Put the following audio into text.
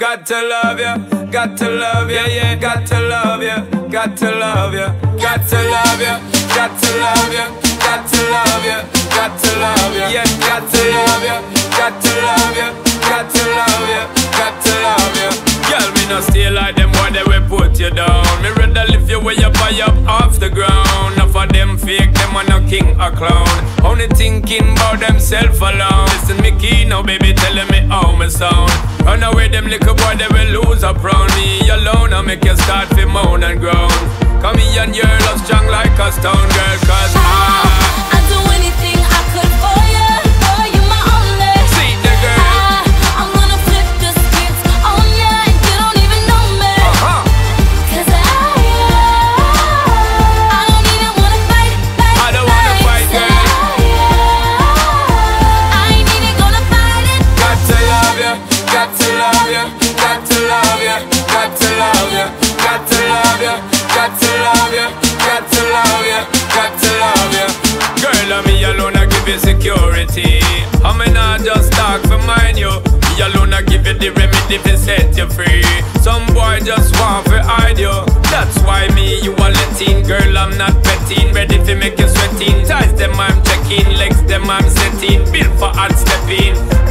Got to love you, got to love you, yeah, got to love you, got to love you, got to love you, got to love you, got to love you, got to love you, yeah, got to love you, got to love you, got to love you, got to love you. Girl, me no stay like them boy, they will put you down. Me rather lift you way up high up off the ground. Enough of them fake, them are no king or clown. Only thinking about themself alone. Listen me key now, baby, telling me how me sound. Run away them little boy, they will lose up round me alone. I make you start to moan and groan. Come here and your love strong like a stone, girl, cause I'd do anything I could for you. Boy, you my only. See the girl. I'm gonna flip the script on ya and you don't even know me. Cause I don't even wanna fight. I don't wanna fight, girl. I ain't even gonna fight it. Got to love you, got to love you, got to love you, got to love you, got to love you, got to love you, got to love you, got to love you. Girl, I'm me alone, I give you security. I may not just talk for mine, you. Me alone, I give you the remedy to set you free. Some boy just want to hide you. That's why me, you are letting. Girl, I'm not petting. Ready to make you sweating. Ties them I'm checking. Legs them I'm setting. Built for hard stepping.